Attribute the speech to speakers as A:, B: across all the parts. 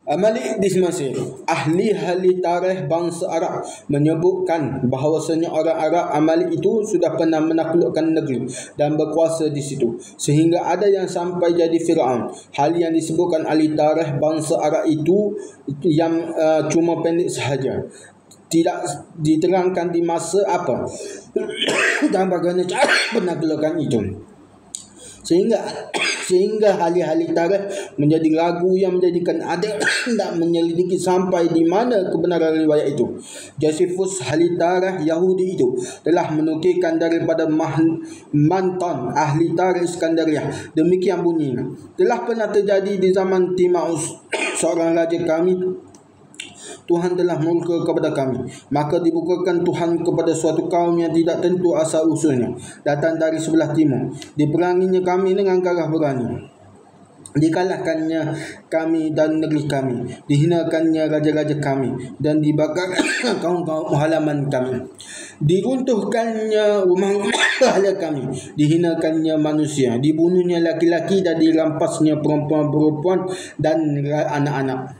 A: Malik di Mesir, ahli tarikh bangsa Arab menyebutkan bahawasanya orang Arab Malik itu sudah pernah menaklukkan negeri dan berkuasa di situ sehingga ada yang sampai jadi Firaun. Hal yang disebutkan ahli tarikh bangsa Arab itu yang cuma pendek sahaja, tidak diterangkan di masa apa dan bagaimana cara penaklukan itu, sehingga ahli-ahli tarikh menjadi ragu yang menjadikan ada tidak menyelidiki sampai di mana kebenaran riwayat itu. Josephus, ahli tarikh Yahudi itu, telah menukilkan daripada Manton, ahli tarikh Iskandariah, demikian bunyinya: telah pernah terjadi di zaman Timaus seorang raja kami, Tuhan telah murka kepada kami, maka dibukakan Tuhan kepada suatu kaum yang tidak tentu asal usulnya, datang dari sebelah timur. Diperanginya kami dengan gagah berani, dikalahkannya kami dan negeri kami, dihinakannya raja-raja kami, dan dibakar kaum-kaum halaman kami, diruntuhkannya rumah-rumah ahli kami, dihinakannya manusia, dibunuhnya laki-laki dan dirampasnya perempuan-perempuan dan anak-anak.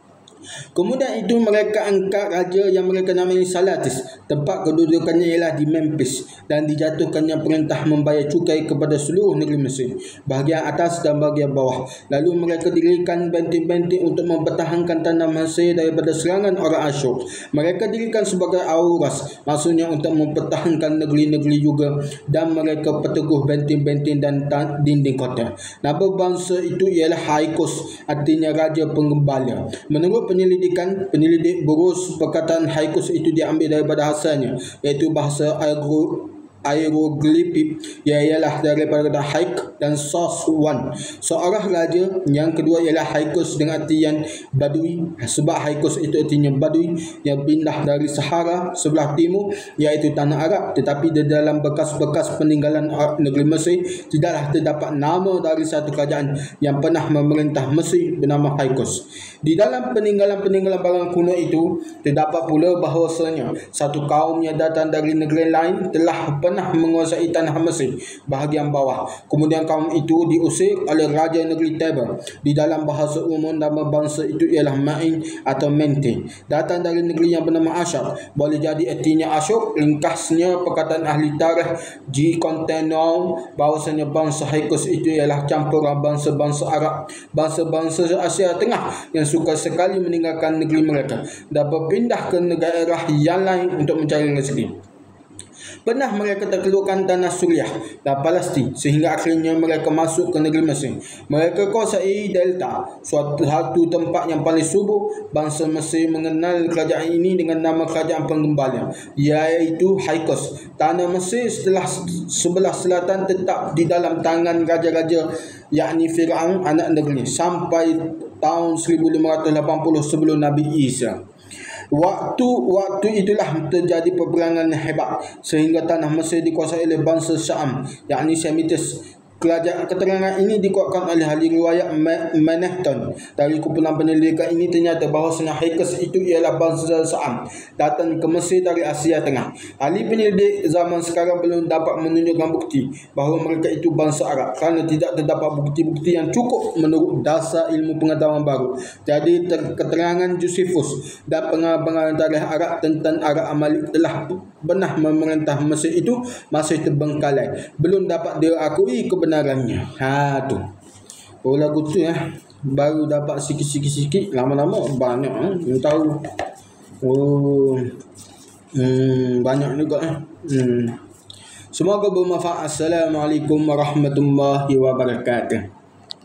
A: Kemudian itu mereka angkat raja yang mereka namai Salatis. Tempat kedudukannya ialah di Memphis, dan dijatuhkannya perintah membayar cukai kepada seluruh negeri Mesir, bahagian atas dan bahagian bawah. Lalu mereka dirikan benteng-benteng untuk mempertahankan tanah Mesir daripada serangan orang Asyur. Mereka dirikan sebagai auras, maksudnya untuk mempertahankan negeri-negeri juga, dan mereka perteguh benteng-benteng dan dinding kota. Nama bangsa itu ialah Hyksos, artinya raja penggembala. Menurut penyelidik berus, perkataan Hyksos itu diambil daripada asalnya, iaitu bahasa hieroglifik, ialah daripada kata Hyk dan Sos one, seorang raja. Yang kedua ialah Hyksos dengan artian Badui, sebab Hyksos itu artinya Badui yang pindah dari Sahara sebelah timur, iaitu tanah Arab. Tetapi di dalam bekas-bekas peninggalan negeri Mesir tidaklah terdapat nama dari satu kerajaan yang pernah memerintah Mesir bernama Hyksos. Di dalam peninggalan-peninggalan barang kuno itu terdapat pula bahawasanya satu kaum yang datang dari negeri lain telah pernah menguasai tanah Mesir bahagian bawah. Kemudian kaum itu diusir oleh raja negeri Teba. Di dalam bahasa umum nama bangsa itu ialah Ma'in atau Mente, datang dari negeri yang bernama Asyur. Boleh jadi artinya Asyur. Ringkasnya perkataan ahli tarikh G. Contenau bahawasanya bangsa Hyksos itu ialah campuran bangsa-bangsa Arab, bangsa-bangsa Asia Tengah yang suka sekali meninggalkan negeri mereka dan berpindah ke daerah yang lain untuk mencari rezeki. Pernah mereka taklukkan tanah Suriah dan Palestin sehingga akhirnya mereka masuk ke negeri Mesir. Mereka kuasai delta, suatu tempat yang paling subur. Bangsa Mesir mengenal kerajaan ini dengan nama kerajaan penggembala, iaitu Hyksos. Tanah Mesir sebelah selatan tetap di dalam tangan raja-raja, yakni Firaun anak negeri, sampai tahun 1580 sebelum Nabi Isa. Waktu itulah terjadi peperangan hebat sehingga tanah Mesir dikuasai oleh bangsa Syam, yakni Semites. Keterangan ini dikuatkan oleh ahli riwayat Manhattan. Dari kumpulan penyelidikan ini ternyata bahawasanya Hyksos itu ialah bangsa Syam, datang ke Mesir dari Asia Tengah. Ahli penyelidik zaman sekarang belum dapat menunjukkan bukti bahawa mereka itu bangsa Arab kerana tidak terdapat bukti-bukti yang cukup menurut dasar ilmu pengetahuan baru. Jadi keterangan Josephus dan pengarang tarikh Arab tentang Arab Malik telah pernah memerintah Mesir itu masih terbengkalai, belum dapat diakui kebenarannya. Tu. Oh, lagu tu baru dapat sikit-sikit, lama-lama banyak yang tahu. Banyak juga Semoga bermanfaat. Assalamualaikum warahmatullahi wabarakatuh.